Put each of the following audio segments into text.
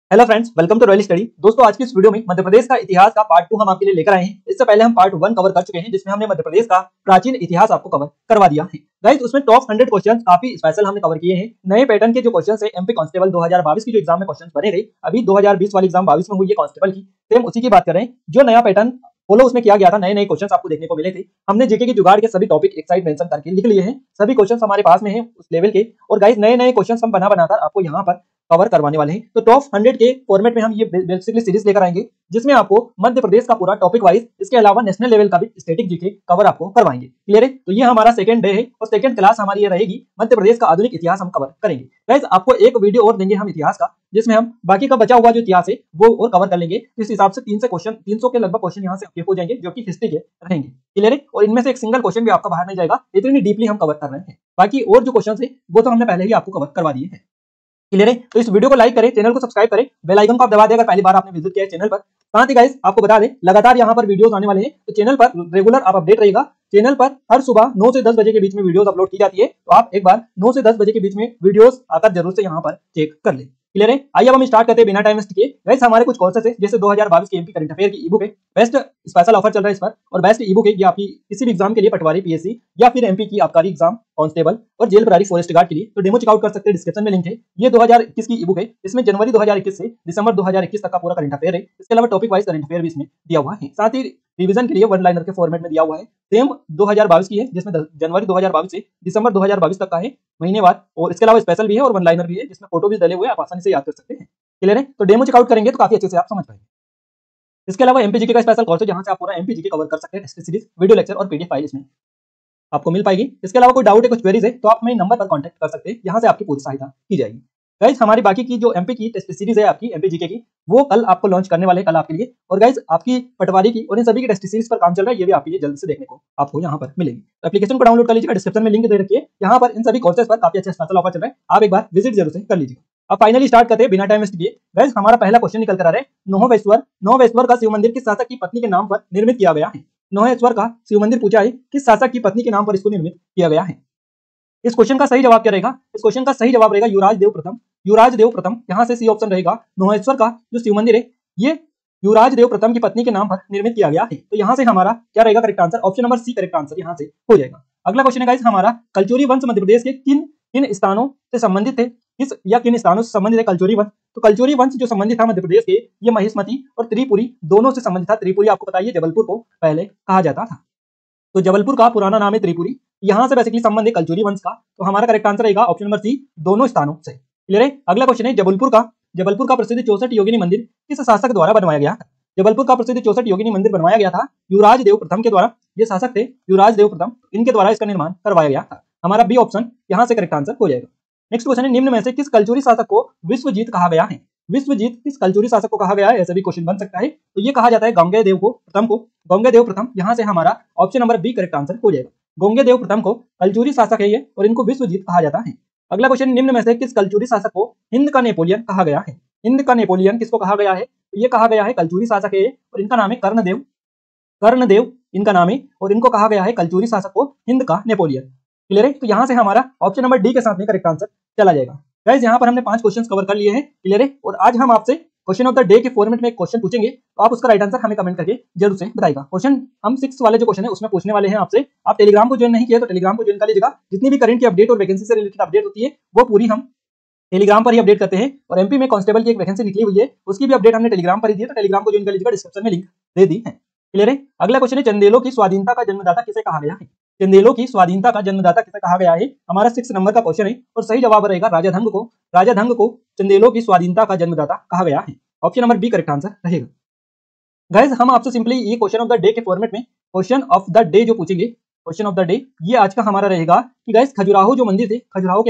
Hello friends, welcome to royal study. दोस्तों, आज की इस वीडियो में मध्य प्रदेश का इतिहास का पार्ट 2 हम आपके लिए लेकर आए हैं। इससे पहले हम पार्ट 1 कवर कर चुके हैं, जिसमें हमने मध्य प्रदेश का प्राचीन इतिहास आपको कवर करवा दिया है। गाइस, उसमें टॉप 100 क्वेश्चंस काफी स्पेशल हमने कवर किए हैं। नए पैटर्न के जो क्वेश्चंस है, एमपी कांस्टेबल 2022 की जो एग्जाम में क्वेश्चंस बने थे, अभी 2020 वाली एग्जाम 22 में हुई है कांस्टेबल की, सेम उसी की बात कर रहे हैं। जो नया पैटर्न फॉलो उसमें किया गया था, नए नए क्वेश्चंस आपको देखने को मिले थे। हमने जेके की जुगाड़ के सभी टॉपिक एक साइड मेंशन करके लिख लिए हैं। सभी क्वेश्चंस हमारे पास में हैं उस लेवल के। और गाइस, नए नए क्वेश्चंस हम बनाकर आपको यहाँ पर कवर करवाने वाले हैं। तो टॉप 100 के फॉर्मेट में हम ये बेसिकली सीरीज लेकर आएंगे, जिसमें आपको मध्य प्रदेश का पूरा टॉपिक वाइज, इसके अलावा नेशनल लेवल का भी स्टैटिक जीके कवर आपको करवाएंगे। क्लियर है? तो ये हमारा सेकंड डे है और सेकंड क्लास हमारी ये रहेगी। मध्य प्रदेश का आधुनिक इतिहास हम कवर करेंगे। गाइस, आपको एक वीडियो और देंगे हम इतिहास का, जिसमें हम बाकी का बचा हुआ जो इतिहास है वो और कवर कर लेंगे। इस हिसाब से 300 के लगभग क्वेश्चन यहाँ से आपके हो जाएंगे, जो कि हिस्ट्री के रहेंगे। क्लियर है? और इनमें से एक सिंगल क्वेश्चन भी आपका बाहर नहीं जाएगा, इतनी डीपली हम कवर कर रहे हैं। बाकी और जो क्वेश्चन है वो तो हमने पहले ही आपको कवर करवा दिए हैं। क्लियर है? तो इस वीडियो को लाइक करें, चैनल को सब्सक्राइब करें, बेल आइकन को आप दबा दें अगर पहली बार आपने विजिट किया है चैनल पर। साथ ही गाइस, आपको बता दें, लगातार यहाँ पर वीडियोस आने वाले हैं, तो चैनल पर रेगुलर आप अपडेट रहिएगा। चैनल पर हर सुबह 9 से 10 बजे के बीच में वीडियोस अपलोड की जाती है, तो आप एक बार 9 से 10 बजे के बीच में वीडियोस आकर जरूर से यहाँ पर चेक कर लें। क्लियर है? आइए अब हम स्टार्ट करते हैं बिना टाइम वेस्ट किए। गाइस, हमारे कुछ कोर्सेस है, जैसे 2022 के एमपी करंट अफेयर की ईबुक है, बेस्ट स्पेशल ऑफर चल रहा है इस पर। और बेस्ट ईबुक है ये आपकी किसी भी एग्जाम के लिए, पटवारी, पीएससी या फिर एमपी की आबकारी एग्जाम, कांस्टेबल और जेल प्रहरी, फॉरेस्ट गार्ड के लिए। तो डेमो चेकआउट कर सकते हैं, डिस्क्रिप्शन में लिंक है। ये 2021 की ईबुक है, इसमें जनवरी 2021 से दिसंबर 2021 तक का पूरा करंट अफेयर है। इसके अलावा टॉपिक वाइज करंट अफेयर भी इसमें दिया हुआ है। साथ ही रिवीजन के लिए वन लाइनर के फॉर्मेट में दिया हुआ है। सेम 2022 की है, जिसमें जनवरी 2022 से दिसंबर 2022 तक का है, महीनेवार। और इसके अलावा स्पेशल भी है और वन लाइनर भी है, जिसमें फोटो भी डले हुए, आप आसानी से याद कर सकते हैं। क्लियर है? तो डेमो चेकआउट करेंगे तो काफी अच्छे से आप समझ पाएंगे। इसके अलावा एमपीजीके का स्पेशल कोर्स है, जहां से आप पूरा एमपीजीके कवर कर सकते हैं। टेस्ट सीरीज, वीडियो लेक्चर और पीडीएफ फाइल इसमें आपको मिल पाएगी। इसके अलावा कोई डाउट है, कुछ क्वेरीज है, तो आप मेरे नंबर पर कांटेक्ट कर सकते हैं, यहां से आपकी पूरी सहायता की जाएगी। गाइस, हमारी बाकी की जो एमपी की टेस्ट सीरीज है आपकी एमपीजीके की, वो कल आपको लॉन्च करने वाले हैं, कल आपके लिए। और गाइस, आपकी पटवारी की और इन सभी की टेस्ट सीरीज पर काम चल रहा है, ये भी आपके लिए जल्द से देखने को आपको यहाँ पर मिलेगी। तो एप्लीकेशन को डाउनलोड कर लीजिएगा, डिस्क्रिप्शन में लिंक दे रखिए। यहाँ पर इन सभी कोर्सेज पर काफी अच्छा स्पेशल ऑफर चल रहा है, आप एक बार विजिट जरूर से कर लीजिएगा। अब फाइनली स्टार्ट करते हैं बिना टाइम वेस्ट किए। गाइस, हमारा पहला क्वेश्चन निकल कर आ रहा है, नौवेश्वर का शिव मंदिर किस शासक की पत्नी के नाम पर निर्मित किया गया है? नौवेश्वर का शिव मंदिर पूछा है, किस शासक की पत्नी के नाम पर इसको निर्मित किया गया है? इस क्वेश्चन का सही जवाब क्या रहेगा? इस क्वेश्चन का सही जवाब रहेगा युवराज देव प्रथम। युवराज देव प्रथम, यहाँ से सी ऑप्शन रहेगा। नौवेश्वर का जो शिव मंदिर है, ये युवराज देव प्रथम की पत्नी के नाम पर निर्मित किया गया है। तो यहाँ से हमारा क्या रहेगा correct answer? Option number C correct answer यहाँ से हो जाएगा। अगला क्वेश्चन है गाइस हमारा, कलचुरी वंश मध्य प्रदेश के किन किन स्थानों से संबंधित थे? किस या किन स्थानों से संबंधित है कलचुरी वंश? तो कलचुरी वंश जो संबंधित था मध्य प्रदेश के, ये महिष्मती और त्रिपुरी दोनों से संबंधित था। त्रिपुरी आपको बताइए जबलपुर को पहले कहा जाता था, तो जबलपुर का पुराना नाम है त्रिपुरी। यहाँ से बेसिकली संबंध है कलचुरी वंश का, तो हमारा करेक्ट आंसर रहेगा ऑप्शन नंबर सी, दोनों स्थानों से। क्लियर है? अगला क्वेश्चन है, जबलपुर का प्रसिद्ध 64 योगिनी मंदिर किस शासक द्वारा बनवाया गया? जबलपुर का प्रसिद्ध 64 योगिनी मंदिर बनवाया गया था युवराज देव प्रथम के द्वारा। ये शासक थे युवराज देव प्रथम, इनके द्वारा इसका निर्माण करवाया गया था। हमारा बी ऑप्शन यहाँ से करेक्ट आंसर हो जाएगा। नेक्स्ट क्वेश्चन है, निम्न में से किस कलचुरी शासक को विश्वजीत कहा गया है? विश्वजीत किस कलचुरी शासक को कहा गया है? ऐसा भी क्वेश्चन बन सकता है। तो ये कहा जाता है गंगेदेव प्रथम को। गंगेदेव प्रथम, यहाँ से हमारा option number B correct answer हो जाएगा। गंगेदेव प्रथम को कलचुरी शासक है ये, और इनको विश्वजीत कहा जाता है। अगला क्वेश्चन, निम्न में से किस कलचुरी शासक को हिंद का नेपोलियन कहा गया है? हिंद का नेपोलियन किसको कहा गया है? तो ये कहा गया है कलचुरी शासक है, और इनका नाम है कर्णदेव। कर्णदेव इनका नाम है, और इनको कहा गया है कलचुरी शासक को हिंद का नेपोलियन। क्लियर है? तो यहाँ से हमारा ऑप्शन नंबर डी के साथ में करेक्ट आंसर चला जाएगा। गाइस, यहाँ पर हमने 5 क्वेश्चन कवर कर लिए हैं। क्लियर है? और आज हम आपसे क्वेश्चन ऑफ द डे के फॉर्मेट में एक क्वेश्चन पूछेंगे, तो आप उसका राइट आंसर हमें कमेंट करके जरूर से बताइएगा। क्वेश्चन हम 6 वाले जो क्वेश्चन है उसमें पूछने वाले हैं आपसे। आप टेलीग्राम को ज्वाइन नहीं किया तो टेलीग्राम को ज्वाइन कर लीजिएगा। जितनी भी करंट की अपडेट और वैकेंसी से रिलेटेड अपडेट होती है, वो पूरी हम टेलीग्राम पर ही अपडेट करते हैं। और एमपी में कांस्टेबल की एक वैकेंसी निकली हुई है, उसकी भी अपडेट हमने टेलीग्राम पर ही दी है, तो टेलीग्राम को ज्वाइन कर लीजिएगा, डिस्क्रिप्शन में लिंक दे दी है। क्लियर है? अगला क्वेश्चन है, चंदेलों की स्वाधीनता का जन्मदाता किसे कहा गया है? चंदेलों की स्वाधीनता का जन्मदाता किसे कहा गया है? हमारा 6 नंबर का क्वेश्चन है, और सही जवाब रहेगा राजाधंग को। राजाधंग को चंदेलों की स्वाधीनता का जन्मदाता कहा गया है। Option number B correct answer रहेगा। गाइस, हम आपसे सिंपली ये क्वेश्चन ऑफ द डे के फॉर्मेट में क्वेश्चन ऑफ द डे जो पूछेंगे, क्वेश्चन ऑफ द डे ये आज का हमारा रहेगा कि गाइस, खजुराहो जो मंदिर थे, खजुराहो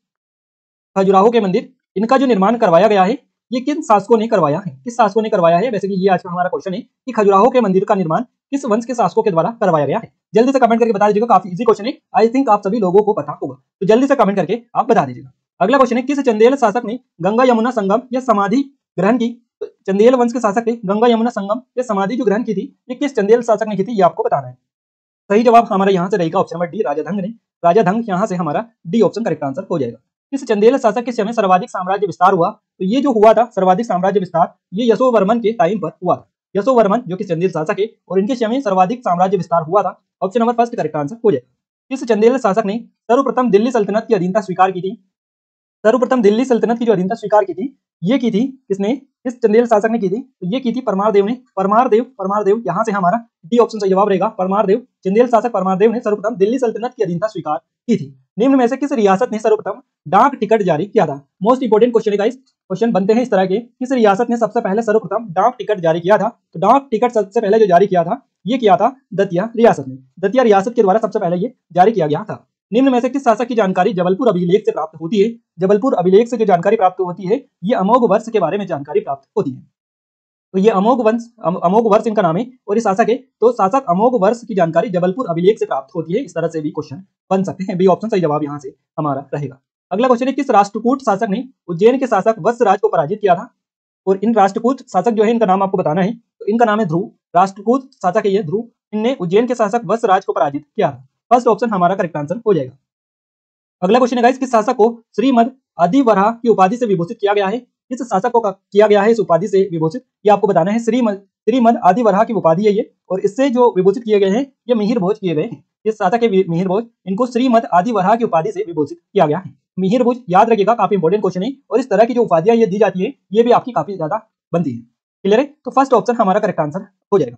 के मंदिर इनका जो निर्माण करवाया गया है, ये किन शासकों ने करवाया है? किस शासकों ने करवाया है? बेसिकली ये आज का हमारा क्वेश्चन है कि खजुराहो के मंदिर का निर्माण किस वंश के शासकों के द्वारा करवाया गया है? जल्दी से कमेंट करके बता दीजिएगा। काफी इजी क्वेश्चन है, आई थिंक आप सभी लोगों को पता होगा, तो जल्दी से कमेंट करके आप बता दीजिएगा। अगला क्वेश्चन है, किस चंदेल शासक ने गंगा यमुना संगम या समाधि ग्रहण की? तो चंदेल वंश के शासक थे, गंगा यमुना संगम या समाधि जो ग्रहण की थी, ये किस चंदेल शासक ने की थी, ये आपको बताना है। सही जवाब हमारा यहाँ से रहेगा ऑप्शन नंबर डी, राजाधंग ने। राजाधंग, यहाँ से हमारा डी ऑप्शन करेक्ट आंसर हो जाएगा। किस चंदेल शासक के समय सर्वाधिक साम्राज्य विस्तार हुआ? तो ये जो हुआ था सर्वाधिक साम्राज्य विस्तार, ये यशोवर्मन के टाइम पर हुआ था। यशोवर्मन जो कि चंदेल शासक है और इनके समय सर्वाधिक साम्राज्य विस्तार हुआ था। Option number first correct answer हो जाएगा। किस चंदेल शासक ने सर्वप्रथम दिल्ली सल्तनत की अधीनता स्वीकार की थी? सर्वप्रथम दिल्ली सल्तनत की जो अधीनता स्वीकार की थी, ये की थी किसने? किस चंदेल शासक ने की थी? तो ये की थी परमारदेव ने। परमारदेव यहाँ से हमारा डी ऑप्शन सही जवाब रहेगा। परमारदेव, चंदेल शासक परमारदेव ने सर्वप्रथम दिल्ली सल्तनत की अधीनता स्वीकार की थी। निम्न में से किस रियासत ने सर्वप्रथम डाक टिकट जारी किया था? मोस्ट इंपोर्टेंट क्वेश्चन है गाइस, क्वेश्चन बनते हैं इस तरह के। किस रियासत ने सबसे पहले सर्वप्रथम डाक टिकट जारी किया था? तो डाक टिकट सबसे पहले जो जारी किया था, ये किया था दतिया रियासत ने। दतिया रियासत के द्वारा सबसे पहले ये जारी किया गया था। निम्न में से किस शासक की जानकारी जबलपुर अभिलेख से प्राप्त होती है? जबलपुर अभिलेख से जो जानकारी प्राप्त होती है, ये अमोघ वर्ष के बारे में जानकारी प्राप्त होती है। तो ये अमोघ वर्ष इनका नाम है और ये शासक है। तो शासक अमोघ वर्ष की जानकारी जबलपुर अभिलेख से प्राप्त होती है। इस तरह से भी क्वेश्चन बन सकते हैं। बी ऑप्शन सही जवाब यहाँ से हमारा रहेगा। अगला क्वेश्चन है, किस राष्ट्रकूट शासक ने उज्जैन के शासक वत्सराज को पराजित किया था? और इन राष्ट्रकूट शासक जो है, इनका नाम आपको बताना है। तो इनका नाम है ध्रुव। राष्ट्रकूट शासक है ये ध्रुव। इनने उज्जैन के शासक वत्सराज को पराजित किया था। फर्स्ट ऑप्शन हमारा करेक्ट आंसर हो जाएगा। अगला क्वेश्चन है गाइस, किस शासक को श्रीमद आदिवराह की उपाधि से विभूषित किया गया है? किस शासक को किया गया है इस उपाधि से विभूषित, ये आपको बताना है। श्रीमद आदिवराह की उपाधि है ये, और इससे जो विभूषित किए गए हैं, ये मिहिर भोज किए गए हैं। ये शासक है मिहिर भोज, इनको श्रीमद आदिवराह की उपाधि से विभूषित किया गया है। मिहिर भोज याद रखिएगा, काफी इंपोर्टेंट क्वेश्चन है। और इस तरह की जो उपाधियां ये दी जाती है, ये भी आपकी काफी ज्यादा बनती है। क्लियर है? तो फर्स्ट ऑप्शन हमारा करेक्ट आंसर हो जाएगा।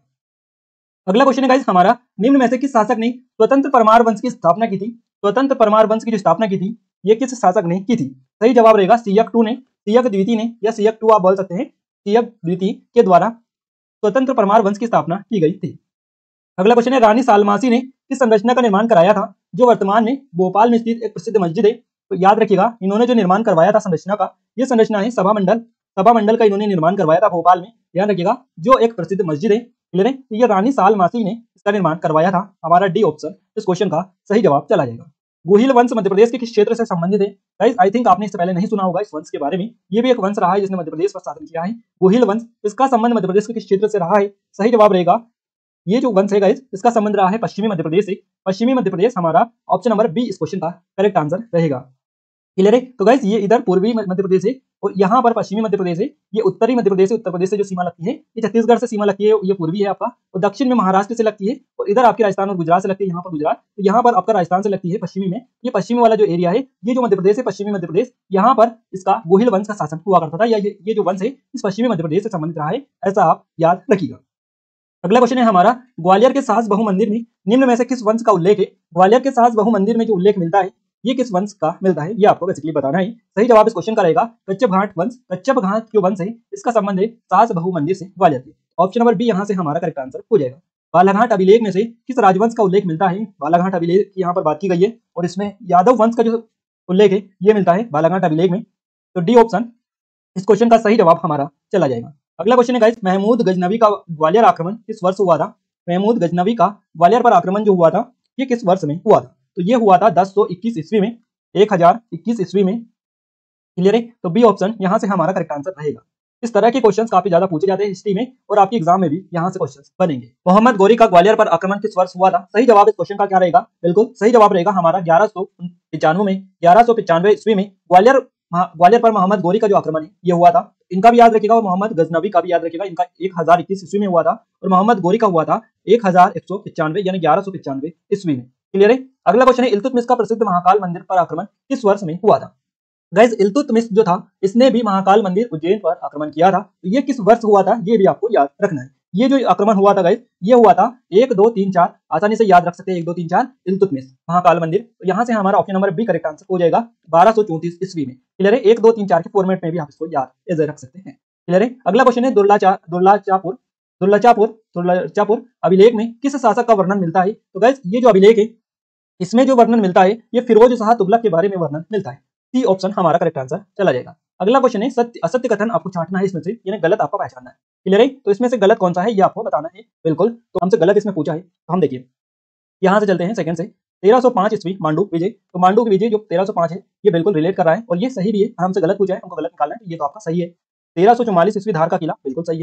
अगला क्वेश्चन है गाइस हमारा, निम्न में से किस शासक ने स्वतंत्र परमार वंश की स्थापना की थी? स्वतंत्र परमार वंश की जो स्थापना की थी, ये किस शासक ने की थी? सही जवाब रहेगा सियक टू ने, सियक द्वितीय ने, या सियक टू आप बोल सकते हैं। सियक द्वितीय के द्वारा स्वतंत्र परमार वंश की स्थापना की गई थी। अगला क्वेश्चन है, रानी सालमासी ने किस संरचना का निर्माण कराया था, जो वर्तमान में भोपाल में स्थित एक प्रसिद्ध मस्जिद है? तो याद रखिएगा, इन्होंने जो निर्माण करवाया था संरचना का, ये संरचना है सभा मंडल का इन्होंने निर्माण करवाया था भोपाल में। ध्यान रखिएगा, जो एक प्रसिद्ध मस्जिद है। क्लियर है? तो ये रानी सालमासी ने इसका निर्माण करवाया था। हमारा डी ऑप्शन इस क्वेश्चन का सही जवाब चला जाएगा। गोहिल वंश मध्य प्रदेश के किस क्षेत्र से संबंधित है? गाइस आई थिंक आपने इससे पहले नहीं सुना होगा इस वंश के बारे में। ये भी एक वंश रहा है जिसने मध्य प्रदेश पर शासन किया है। गोहिल वंश, इसका संबंध मध्य प्रदेश के किस क्षेत्र से रहा है? सही जवाब रहेगा, ये जो वंश है गाइस, इसका संबंध रहा है पश्चिमी मध्य प्रदेश से। पश्चिमी मध्य प्रदेश हमारा ऑप्शन नंबर बी इस क्वेश्चन का करेक्ट आंसर रहेगा। क्लियर है? तो गाइस ये इधर पूर्वी मध्य प्रदेश है और यहाँ पर पश्चिमी मध्य प्रदेश है। ये उत्तरी मध्य प्रदेश है, उत्तर प्रदेश से जो सीमा लगती है, ये छत्तीसगढ़ से सीमा लगती है, ये पूर्वी है आपका। और दक्षिण में महाराष्ट्र से लगती है, और इधर आपके राजस्थान और गुजरात से लगती है। यहाँ पर गुजरात, तो यहाँ पर आपका राजस्थान से लगती है पश्चिमी में। ये पश्चिमी वाला जो एरिया है, ये जो मध्य प्रदेश है, पश्चिमी मध्य प्रदेश, यहाँ पर इसका गोहिल वंश का शासन हुआ करता था, या ये जो वंश है इस पश्चिमी मध्य प्रदेश से संबंधित रहा है, ऐसा आप याद रखिएगा। अगला क्वेश्चन है हमारा, ग्वालियर के सास बहु मंदिर में निम्न में से किस वंश का उल्लेख है? ग्वालियर के सास बहु मंदिर में जो उल्लेख मिलता है, ये किस वंश का मिलता है? ये आपको बेसिकली बताना है। सही जवाब इस क्वेश्चन का रहेगा कच्छप घाट वंश। कच्छप घाट जो वंश है, इसका संबंध है सास बहु मंदिर से, ग्वालियर के। ऑप्शन नंबर बी यहाँ से हमारा करेक्ट आंसर हो जाएगा। बालाघाट अभिलेख में से किस राजवंश का उल्लेख मिलता है? बालाघाट अभिलेख की यहाँ पर बात की गई है, और इसमें यादव वंश का जो उल्लेख है, ये मिलता है बालाघाट अभिलेख में। तो डी ऑप्शन इस क्वेश्चन का सही जवाब हमारा चला जाएगा। अगला क्वेश्चन है गाइस, महमूद गजनवी का ग्वालियर आक्रमण किस वर्ष हुआ था? महमूद गजनवी का ग्वालियर पर आक्रमण जो हुआ था, ये किस वर्ष में हुआ था? तो ये हुआ था 1021 ईस्वी में, 1021 ईस्वी में। क्लियर है? तो बी ऑप्शन यहाँ से हमारा करेक्ट आंसर रहेगा। इस तरह के क्वेश्चंस काफी ज्यादा पूछे जाते हैं हिस्ट्री में, और आपके एग्जाम में भी यहाँ से क्वेश्चंस बनेंगे। मोहम्मद गौरी का ग्वालियर पर आक्रमण किस वर्ष हुआ था? सही जवाब इस क्वेश्चन का क्या रहेगा? बिल्कुल सही जवाब रहेगा हमारा 1195 ईस्वी में ग्वालियर पर मोहम्मद गौरी का जो आक्रमण है, ये हुआ था। इनका भी याद रखिएगा, और मोहम्मद गजनवी का भी याद रखिएगा। इनका 1021 ईस्वी में हुआ था, और मोहम्मद गौरी का हुआ था 1195 यानी 1195 ईस्वी में। क्लियर है? अगला क्वेश्चन है, इल्तुतमिश का प्रसिद्ध महाकाल मंदिर पर आक्रमण किस वर्ष में हुआ था? गाइस इल्तुतमिश जो था, इसने भी महाकाल मंदिर उज्जैन पर आक्रमण किया था। तो ये किस वर्ष हुआ था, ये भी आपको याद रखना है। ये जो आक्रमण हुआ था गाइस, ये हुआ था 1 2 3 4, आसानी से याद रख सकते हैं 1 2 3 4 इल्तुतमिश महाकाल मंदिर। तो यहाँ से हमारा option number B correct answer हो जाएगा 1234 ईस्वी में। क्लियर है? 1 2 3 4 के फॉर्मेट में भी आप इसको याद रख सकते हैं। क्लियर है? अगला क्वेश्चन है, दुर्लाचापुर अभिलेख में किस शासक का वर्णन मिलता है? तो गाइस ये जो अभिलेख है, इसमें जो वर्णन मिलता है, ये फिरोज शाह तुगलक के बारे में वर्णन मिलता है। सी ऑप्शन हमारा करेक्ट आंसर चला जाएगा। अगला क्वेश्चन है, सत्य असत्य कथन आपको छांटना है इसमें से, यानी गलत आपको पहचानना है। क्लियर है? तो इसमें से गलत कौन सा है, ये आपको बताना है। बिल्कुल, तो हमसे गलत इसमें पूछा है, तो हम देखिए यहाँ से चलते हैं सेकंड से। 1305 ईस्वी मांडू विजय। तो मांडू की विजय जो 1305 है, ये बिल्कुल रिलेट कर रहा है, और ये सही भी है। हमसे गलत पूछा है, हमको गलत निकालना है, ये तो आपका सही है। 1344 ईस्वी धार का किला, बिल्कुल सही है।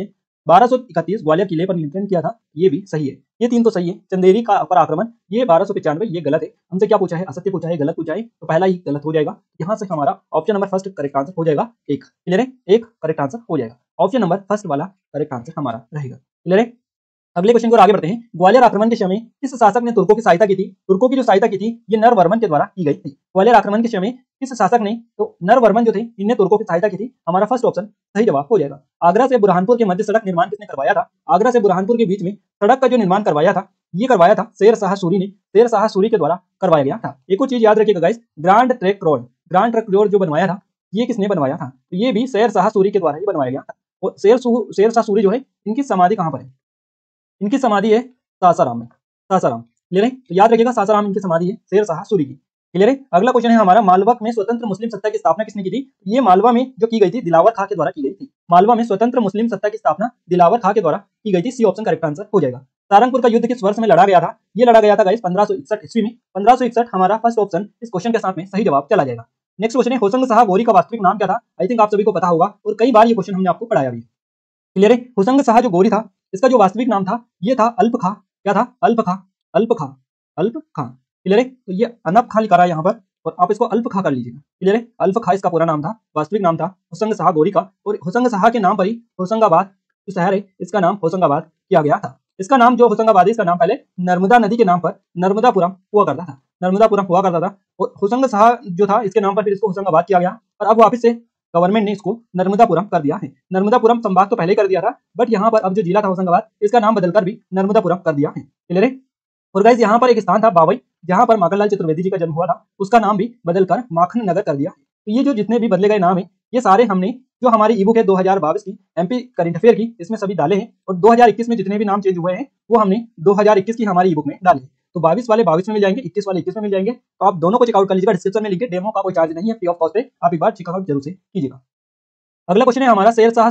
1231 ग्वालियर किले पर नियंत्रण किया था, ये भी सही है। ये 3 तो सही है। चंदेरी का पर आक्रमण, ये 1295, ये गलत है। हमसे क्या पूछा है, असत्य पूछा है, गलत पूछा है, तो पहला ही गलत हो जाएगा। यहाँ से हमारा option number first correct answer हो जाएगा 1। क्लियर है, 1 करेक्ट आंसर हो जाएगा। ऑप्शन नंबर फर्स्ट वाला करेक्ट आंसर हमारा रहेगा। क्लियर है। अगले क्वेश्चन को आगे बढ़ते हैं। ग्वालियर आक्रमण के समय किस शासक ने तुर्कों की सहायता की थी? तुर्कों की जो सहायता की थी ये नरवर्मन के द्वारा की गई थी। ग्वालियर आक्रमण के समय किस शासक ने, तो नरवर्मन जो थे इनने तुर्कों की सहायता की थी। हमारा फर्स्ट ऑप्शन सही जवाब हो जाएगा। आगरा से बुरहानपुर के मध्य सड़क निर्माण किसने करवाया था? आगरा से बुरहानपुर के बीच में सड़क का जो निर्माण करवाया था, ये करवाया था शेर शाह सूरी ने। शेर शाह सूरी के द्वारा करवाया गया था। एक और चीज याद रखिएगा गाइस, ग्रांड ट्रंक रोड जो बनवाया था, ये किसने बनवाया था? तो ये भी शेर शाह सूरी के द्वारा ही बनवाया गया था। और शेर शाह सूरी जो है, इनकी समाधि कहाँ पर है? इनकी समाधि है सासाराम में। सासाराम, क्लियर है। तो याद रखिएगा सासाराम इनकी समाधि है शेर शाह सूरी की। क्लियर है। अगला क्वेश्चन है हमारा, मालवा में स्वतंत्र मुस्लिम सत्ता की स्थापना किसने की थी? ये मालवा में जो की गई थी दिलावर खां के द्वारा की गई थी। मालवा में स्वतंत्र मुस्लिम सत्ता की स्थापना दिलावर खां के द्वारा की गई थी। सी ऑप्शन करेक्ट आंसर हो जाएगा। सारंगपुर का युद्ध किस वर्ष में लड़ा गया था? ये लड़ा गया था गाइस 1561 ईस्वी में। 1561 हमारा फर्स्ट ऑप्शन इस क्वेश्चन के साथ में सही जवाब चला जाएगा। नेक्स्ट क्वेश्चन है, होशंग शाह गोरी का वास्तविक नाम क्या था? आई थिंक आप सभी को पता होगा और कई बार ये क्वेश्चन हमने आपको पढ़ाया भी। क्लियर है। होशंग शाह जो गोरी था, इसका जो वास्तविक नाम था ये था अल्प खां। क्या था? अल्प खां, अल्प खां, अल्प खां। क्लियर है। तो ये अनब खां लिखा रहा है यहाँ पर और आप इसको अल्प खां कर लीजिएगा। क्लियर है। अल्प खां इसका पूरा नाम था, वास्तविक नाम था होशंग शाह गोरी का। और होशंग शाह के नाम पर ही होशंगाबाद जो शहर है, इसका नाम होशंगाबाद किया गया था। इसका नाम जो होशंगाबाद है, इसका नाम पहले नर्मदा नदी के नाम पर नर्मदापुरम हुआ करता था। नर्मदापुरम हुआ करता था और होशंग शाह जो था इसके नाम पर फिर इसको होशंगाबाद किया गया और अब वापिस से गवर्नमेंट ने इसको नर्मदापुरम कर दिया है। नर्मदापुरम संभाग तो पहले कर दिया था, बट यहाँ पर अब जो जिला था होशंगाबाद, इसका नाम बदलकर भी नर्मदापुरम कर दिया है। क्लियर है। और गाइस यहाँ पर एक स्थान था बावई, जहाँ पर माखनलाल चतुर्वेदी जी का जन्म हुआ था, उसका नाम भी बदलकर माखन नगर कर दिया है। तो ये जो जितने भी बदले गए नाम है, ये सारे हमने जो हमारी ई बुक है 2022 की एमपी करंट अफेयर की, इसमें सभी डाले हैं। और 2021 में जितने भी नाम चेंज हुए हैं वो हमने 2021 की हमारी ई बुक में डाले हैं। तो 22 वाले 22 में मिल जाएंगे, 21 वाले 21 में मिल जाएंगे। तो आप दोनों को चेकआउट कर लीजिएगा। डिस्क्रिप्शन में लिंक है, डेमो का कोई चार्ज नहीं है, फ्री ऑफ कॉस्ट है। आप एक बार चेकआउट जरूर से कीजिएगा। अगला क्वेश्चन है हमारा, शेर शाह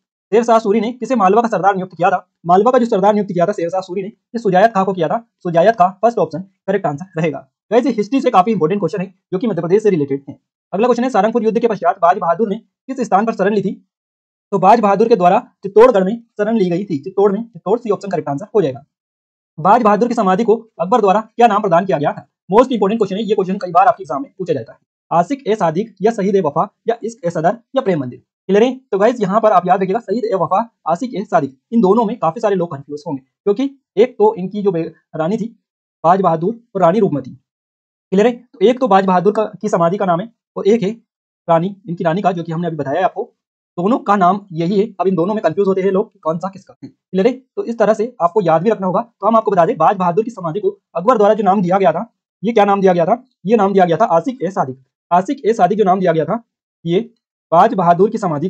सूरी ने किसे मालवा का सरदार नियुक्त किया था? मालवा का जो सरदार नियुक्त किया था शेर शाह सूरी ने, ये सुजायत खां को किया था। Shujaat Khan first option correct answer रहेगा। वैसे हिस्ट्री से काफी इंपॉर्टेंट क्वेश्चन है जो कि मध्य प्रदेश से रिलेटेड है। अगला क्वेश्चन है, सारंगपुर युद्ध के पश्चात बाज बहादुर ने किस स्थान पर शरण ली थी? तो बाज बहादुर के द्वारा चित्तौड़गढ़ में शरण ली गई थी। Chittor C option correct answer हो जाएगा। बाज बहादुर की समाधि को अकबर द्वारा क्या नाम प्रदान किया गया था? मोस्ट इंपोर्टेंट क्वेश्चन है, ये क्वेश्चन कई बार आपके एग्जाम में पूछा जाता है। आशिक ए सादिक या शहीद ए वफा या इश्क ए सदर या प्रेम मंदिर। क्लियर है। तो गाइस यहाँ पर आप याद रखिएगा, शहीद ए वफा, आशिक ए सादिक, इन दोनों में काफी सारे लोग कंफ्यूज होंगे, क्योंकि एक तो इनकी जो रानी थी बाज बहादुर और रानी रूपमती। क्लियर है। तो एक तो बाज बहादुर की समाधि का नाम है और एक है रानी, इनकी रानी का, जो कि हमने अभी बताया आपको। दोनों का नाम यही है। अब इन दोनों में कंफ्यूज होते हैं लोग कौन सा किसका है। क्लियर है। तो इस तरह से आपको याद भी रखना होगा। तो हम आपको बता दें, बाज बहादुर की समाधि को अकबर द्वारा जो नाम दिया गया था, ये क्या नाम दिया गया था? ये नाम दिया गया था आशिक ए सादिक। आशिक ए सादिक जो नाम दिया गया था, ये बाज बहादुर की समाधि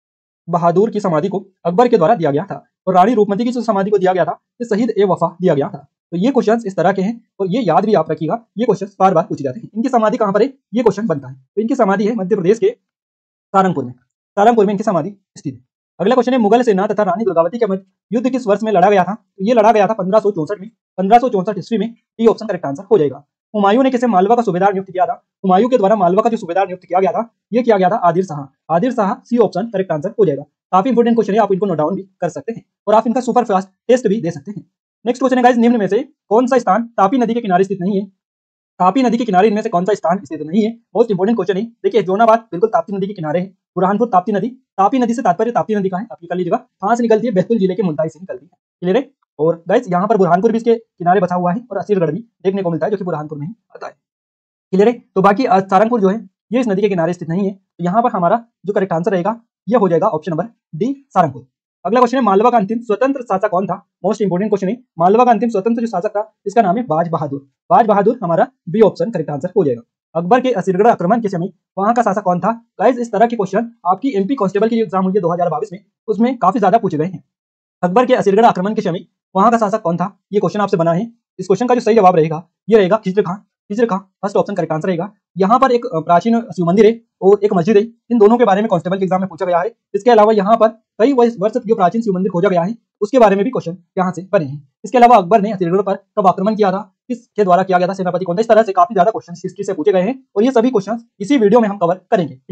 को अकबर के द्वारा दिया गया था। और रानी रूपमती की जो समाधि को दिया गया था, ये शहीद ए वफा दिया गया था। तो ये क्वेश्चंस इस तरह के हैं और ये याद भी आप रखिएगा, ये क्वेश्चंस बार बार पूछे जाते हैं। इनकी समाधि कहाँ पर है, ये क्वेश्चन बनता है। तो इनकी समाधि है मध्य प्रदेश के सारंगपुर में इनकी समाधि स्थित है। अगला क्वेश्चन है, मुगल सेना तथा रानी दुर्गावती के मध्य युद्ध किस वर्ष में लड़ा गया था? तो ये लड़ा गया था 1564 में। 1564 ईस्वी में। डी ऑप्शन करेक्ट आंसर हो जाएगा। हुमायूं ने किसे मालवा का सूबेदार नियुक्त किया था? हुमायूं के द्वारा मालवा का जो सूबेदार नियुक्त किया गया था, ये किया गया था Adil Shah. Adil Shah C option correct answer हो जाएगा। काफी इंपोर्टेंट क्वेश्चन है, आप इनको नोट डाउन भी कर सकते हैं और आप इनका सुपर फास्ट टेस्ट भी दे सकते हैं। नेक्स्ट क्वेश्चन है गाइस, निम्न में से कौन सा स्थान तापी नदी के किनारे स्थित नहीं है? तापी नदी के किनारे इनमें से कौन सा स्थान स्थित नहीं है? मोस्ट इंपोर्टेंट क्वेश्चन है। देखिए, जोनाबाद बिल्कुल ताप्ती नदी के किनारे है। बुरहानपुर ताप्ती नदी से तात्पर्य ताप्ती नदी का है, आप ये कर लीजिएगा। कहाँ से निकलती है? बैतूल जिले के मुल्ताई से निकलती है। क्लियर है। और गाइस यहाँ पर बुरहानपुर भी इसके किनारे बसा हुआ है और असीरगढ़ भी देखने को मिलता है, जो कि बुरहानपुर में ही आता है। क्लियर है। तो बाकी सारंगपुर जो है ये इस नदी के किनारे स्थित नहीं है। तो यहाँ पर हमारा जो करेक्ट आंसर रहेगा ये हो जाएगा ऑप्शन नंबर डी, सारंगपुर। अगला क्वेश्चन है, मालवा का अंतिम स्वतंत्र शासक कौन था? मोस्ट इंपोर्टेंट क्वेश्चन है। मालवा का अंतिम स्वतंत्र जो शासक था, इसका नाम है बाज बहादुर। बाज बहादुर हमारा बी ऑप्शन करेक्ट आंसर हो जाएगा। अकबर के असीरगढ़ आक्रमण के समय वहां का शासक कौन था? गाइस, इस तरह के क्वेश्चन आपकी एमपी कांस्टेबल की जो एग्जाम हुई है 2022 में, उसमें काफी ज्यादा पूछे गए हैं। अकबर के असीरगढ़ आक्रमण के समय वहां का शासक कौन था? ये क्वेश्चन आपसे बना है। इस क्वेश्चन का जो सही जवाब रहेगा ये रहेगा Khizr Khan. Khizr Khan first option correct answer रहेगा। यहाँ पर एक प्राचीन शिव मंदिर है और एक मस्जिद है। इन दोनों के बारे में कांस्टेबल के एग्जाम में पूछा गया है। इसके अलावा यहाँ पर कई वर्ष जो प्राचीन शिव मंदिर खोजा गया है, उसके बारे में भी क्वेश्चन यहाँ से बने हैं। इसके अलावा अकबर ने असीरगढ़ पर कब आक्रमण किया था, किसके द्वारा किया गया था, सेनापति कौन था, इस तरह से काफी ज्यादा क्वेश्चन हिस्ट्री से पूछे गए हैं और ये सभी क्वेश्चन इसी वीडियो में हम कवर करेंगे। क्लियर है।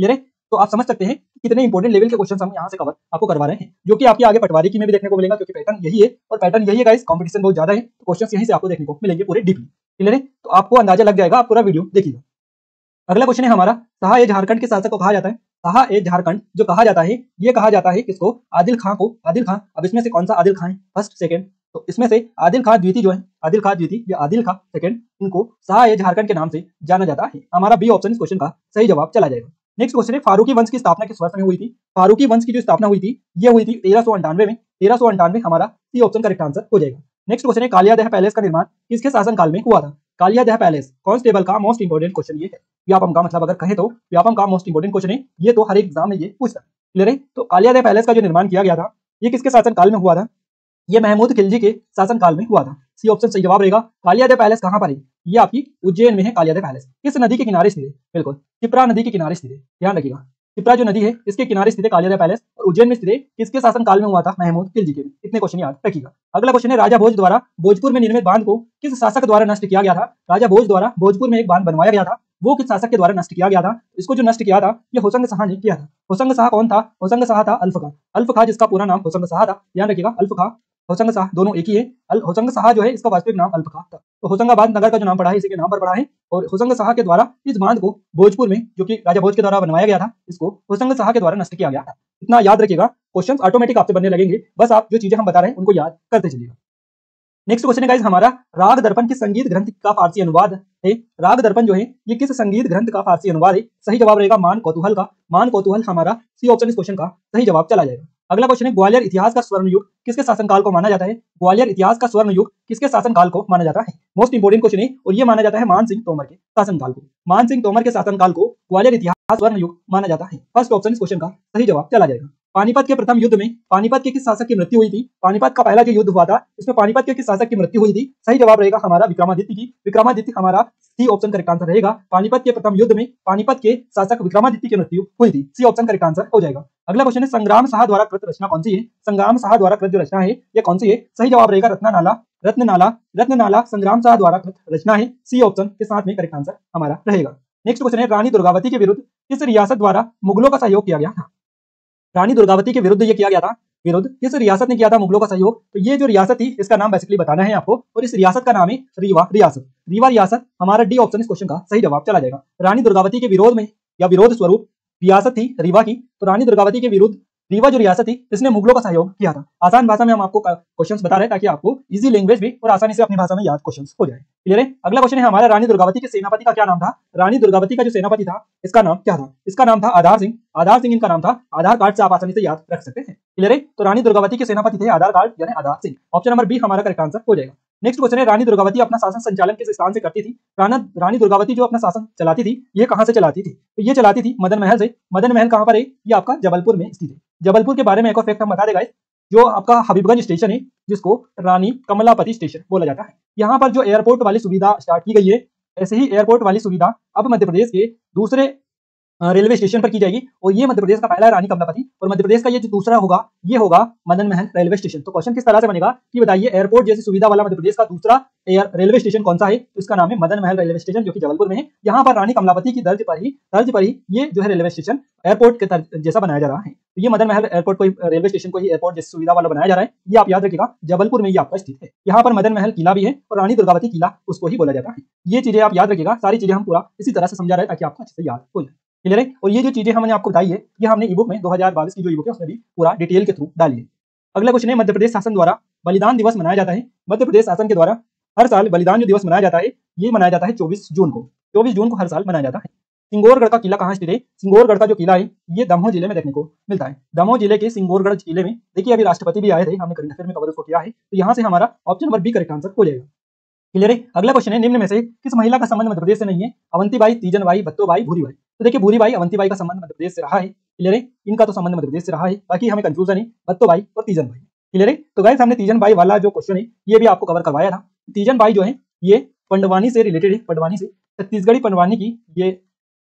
तो आप समझ सकते हैं कितने इंपॉर्टेंट लेवल के क्वेश्चन हम यहाँ से कवर आपको करवा रहे हैं, जो कि आपके आगे पटवारी की में भी देखने को मिलेगा, क्योंकि पैटर्न यही है और पैटर्न यही है गाइस, कंपटीशन बहुत ज्यादा है तो क्वेश्चन यहीं से आपको देखने को मिलेंगे पूरे डीपली। क्लियर है? तो आपको अंदाजा लग जाएगा, आप पूरा वीडियो देखिएगा। अगला क्वेश्चन है हमारा, शाह ए झारखंड के शासक को कहा जाता है। शाह ए झारखंड जो कहा जाता है, ये कहा जाता है किसको? आदिल खां को। आदिल खां, अब इसमें से कौन सा आदिल खां है? फर्स्ट सेकंड, तो इसमें से आदिल खां द्वितीय जो है, आदिल खां द्वितीय या आदिल खां सेकंड, इनको शाह ए झारखंड के नाम से जाना जाता है। हमारा बी ऑप्शन इस क्वेश्चन का सही जवाब चला जाएगा। नेक्स्ट क्वेश्चन है, फारूकी वंश की स्थापना किस वर्ष में हुई थी? फारूकी वंश की जो स्थापना हुई थी, ये हुई थी 1398 में। 1398 हमारा सी ऑप्शन करेक्ट आंसर हो जाएगा। नेक्स्ट क्वेश्चन है, कालियादह पैलेस का निर्माण किसके शासनकाल में हुआ था? कालियादह पैलेस कांस्टेबल का मोस्ट इंपोर्टेंट क्वेश्चन ये है। व्यापम का मतलब अगर कहें तो व्यापम का मोस्ट इंपोर्टेंट क्वेश्चन है ये, तो हर एक एग्जाम में ये पूछता है। क्लियर है? तो कालियादह पैलेस का जो निर्माण किया गया था, ये किसके शासनकाल में हुआ था? ये महमूद खिलजी के शासनकाल में हुआ था। सी ऑप्शन सही जवाब रहेगा। कालियादह पैलेस कहां पर है? ये आपकी उज्जैन में है कालियादह पैलेस। किस नदी के किनारे स्थित है? बिल्कुल क्षिप्रा नदी के किनारे स्थित है, ध्यान रखिएगा। क्षिप्रा जो नदी है इसके किनारे स्थित है कालियादह पैलेस, और उज्जैन में स्थित है। किसके शासनकाल में हुआ था? महमूद खिलजी के। इतने क्वेश्चन याद रखिएगा। अगला क्वेश्चन है, राजा भोज द्वारा भोजपुर में निर्मित बांध को किस शासक द्वारा नष्ट किया गया था? राजा भोज द्वारा भोजपुर में एक बांध बनवाया गया था, वो किस शासक के द्वारा नष्ट किया गया था? इसको जो नष्ट किया था ये होशंग शाह ने किया था। होशंग शाह कौन था? होशंग शाह था अल्फ खां। अल्फ खां जिसका पूरा नाम होशंग शाह था, ध्यान रखिएगा। अल्फ खां होशंग शाह दोनों एक ही है। होशंग शाह जो है इसका वास्तविक नाम अल्फ खां था, तो होशंगाबाद नगर का जो नाम पड़ा है इसी के नाम पर पड़ा है। और होशंग शाह के द्वारा इस बांध को भोजपुर में, जो कि राजा भोज के द्वारा बनवाया गया था, इसको होशंग शाह के द्वारा नष्ट किया गया था। इतना याद रखिएगा, क्वेश्चंस ऑटोमेटिक आपसे बनने लगेंगे, बस आप जो चीजें हम बता रहे हैं उनको याद करते चलिएगा। नेक्स्ट क्वेश्चन है गाइस हमारा, राग दर्पण किस संगीत ग्रंथ का फारसी अनुवाद है? राग दर्पण जो है ये किस संगीत ग्रंथ का फारसी अनुवाद है? सही जवाब रहेगा मान कौतूहल का। मान कौतूहल हमारा सी ऑप्शन इस क्वेश्चन का सही जवाब चला जाएगा। अगला क्वेश्चन है, ग्वालियर इतिहास का स्वर्ण युग किसके शासनकाल को माना जाता है? ग्वालियर इतिहास का स्वर्ण युग किसके शासनकाल को माना जाता है? मोस्ट इंपोर्टेंट क्वेश्चन है, और ये माना जाता है मान सिंह तोमर के शासनकाल को। मान सिंह तोमर के शासनकाल को ग्वालियर इतिहास स्वर्ण युग माना जाता है। फर्स्ट ऑप्शन इस क्वेश्चन का सही जवाब चला जाएगा। पानीपत के प्रथम युद्ध में पानीपत के किस शासक की मृत्यु हुई थी? पानीपत का पहला जो युद्ध हुआ था इसमें पानीपत के किस शासक की मृत्यु हुई थी? सही जवाब रहेगा हमारा विक्रमादित्य की। विक्रमादित्य हमारा सी ऑप्शन करेक्ट आंसर रहेगा। पानीपत के प्रथम युद्ध में पानीपत के शासक विक्रमादित्य की मृत्यु हुई थी। सी ऑप्शन करेक्ट आंसर हो जाएगा। अगला क्वेश्चन है, संग्राम शाह द्वारा कृत रचना कौन सी है? संग्राम शाह द्वारा कृत जो रचना है ये कौन सी है? सही जवाब रहेगा रत्ननाला। रत्ननाला, रत्ननाला संग्राम शाह द्वारा कृत रचना है। सी ऑप्शन के साथ में करेक्ट आंसर हमारा रहेगा। नेक्स्ट क्वेश्चन है, रानी दुर्गावती के विरुद्ध किस रियासत द्वारा मुगलों का सहयोग किया गया था? रानी दुर्गावती के विरुद्ध ये किया गया था, विरुद्ध किस रियासत ने किया था मुगलों का सहयोग? तो ये जो रियासत थी इसका नाम बेसिकली बताना है आपको, और इस रियासत का नाम है रीवा रियासत। रीवा रियासत हमारा डी ऑप्शन इस क्वेश्चन का सही जवाब चला जाएगा। रानी दुर्गावती के विरोध में या विरोध स्वरूप रियासत थी रीवा की, तो रानी दुर्गावती के विरुद्ध रीवा जो रियासत थी इसने मुगलों का सहयोग किया था। आसान भाषा में हम आपको क्वेश्चंस बता रहे हैं ताकि आपको इजी लैंग्वेज भी और आसानी से अपनी भाषा में याद क्वेश्चंस हो जाए। क्लियर है? अगला क्वेश्चन है हमारा, रानी दुर्गावती के सेनापति का क्या नाम था? रानी दुर्गावती का जो सेनापति था इसका नाम क्या था? इसका नाम था आधार सिंह। आधार सिंह इनका नाम था। आधार कार्ड से आप आसानी से याद रख सकते हैं। क्लियर है? तो रानी दुर्गावती के सेनापति थे आधार कार्ड यानी Adhar Singh. Option number B हमारा करेक्ट आंसर हो जाएगा। नेक्स्ट क्वेश्चन है, रानी दुर्गावती अपना शासन संचालन किस स्थान से करती थी? रानी दुर्गावती जो अपना शासन चलाती थी ये कहां से चलाती थी? तो ये चलाती थी मदन महल से। मदन महल कहां पर है? ये आपका जबलपुर में स्थित है। जबलपुर के बारे में एक और फैक्ट हम बता देगा, जो आपका हबीबगंज स्टेशन है जिसको रानी कमलापति स्टेशन बोला जाता है, यहाँ पर जो एयरपोर्ट वाली सुविधा स्टार्ट की गई है, ऐसे ही एयरपोर्ट वाली सुविधा अब मध्य प्रदेश के दूसरे रेलवे स्टेशन पर की जाएगी। और ये मध्य प्रदेश का पहला है रानी कमलापति, और मध्य प्रदेश का ये जो दूसरा होगा ये होगा मदन महल रेलवे स्टेशन। तो क्वेश्चन किस तरह से बनेगा कि बताइए एयरपोर्ट जैसी सुविधा वाला मध्य प्रदेश का दूसरा रेलवे स्टेशन कौन सा है? तो इसका नाम है मदन महल रेलवे स्टेशन, जो कि जबलपुर में है। यहाँ पर रानी कमलापति की तर्ज पर ही ये जो है रेलवे स्टेशन एयरपोर्ट के जैसा बनाया जा रहा है। तो ये मदन महल एयरपोर्ट को रेलवे स्टेशन को ही एयरपोर्ट जैसी सुविधा वाला बनाया जा रहा है। ये आप याद रखिएगा, जबलपुर में ये आपका स्थित है। यहाँ पर मदन महल किला भी है और रानी दुर्गावती किला उसको ही बोला जाता है। ये चीजें आप याद रखिएगा, सारी चीजें हम पूरा इसी तरह से समझा रहे हैं ताकि आपको अच्छे से याद हो जाए। क्लियर है? और ये जो चीजें हमने आपको बताई है ये हमने ईबुक में 2022 की जो ईबुक है उसमें भी पूरा डिटेल के थ्रू डाली है। अगला क्वेश्चन है, मध्य प्रदेश शासन द्वारा बलिदान दिवस मनाया जाता है। मध्य प्रदेश शासन के द्वारा हर साल बलिदान जो दिवस मनाया जाता है ये मनाया जाता है 24 जून को। 24 जून को हर साल मनाया जाता है। सिंगोरगढ़ का किला कहाँ स्थित है? सिंगोरगढ़ का जो किला है ये दमोह जिले में देखने को मिलता है। दमोह जिले के सिंगोरगढ़ किले में देखिए अभी राष्ट्रपति भी आए थे, हमने करंट अफेयर में कवर उसको किया है। तो यहाँ से हमारा option number B correct answer हो जाएगा। क्लियर है? अगला क्वेश्चन है, निम्न में से किस महिला का संबंध मध्य प्रदेश से नहीं है? अवंतीबाई, तीजनबाई, बत्तोबाई, भूरीबाई। तो देखिए भूरीबाई अवंतीबाई का संबंध मध्य प्रदेश से रहा है। क्लियर है? इनका तो संबंध मध्य प्रदेश से रहा है, बाकी हमें कंफ्यूजन है बत्तोबाई और तीजनबाई। क्लियर है? तो गाइस हमने तीजनबाई वाला जो क्वेश्चन है ये भी आपको कवर करवाया था। तीजनबाई जो है ये पंडवानी से रिलेटेड है, पंडवानी से छत्तीसगढ़ी पंडवानी की ये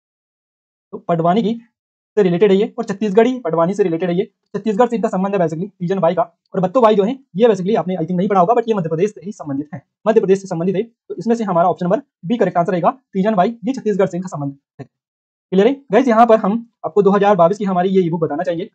तो पंडवानी की से रिलेटेड है ये, और छत्तीसगढ़ी पंडवानी से रिलेटेड है ये। छत्तीसगढ़ से इनका संबंध है बेसिकली तीजनबाई का। और बत्तोबाई जो है ये बेसिकली आपने आई थिंक नहीं पढ़ा होगा, बट ये मध्य प्रदेश से ही संबंधित है, मध्य प्रदेश से संबंधित है। तो इसमें से हमारा option number B correct answer रहेगा। तीजनबाई ये छत्तीसगढ़ से इनका संबंध है। क्लियर है गाइस। यहाँ पर हम आपको 2022 की हमारी ये ई बुक बताना चाहिए।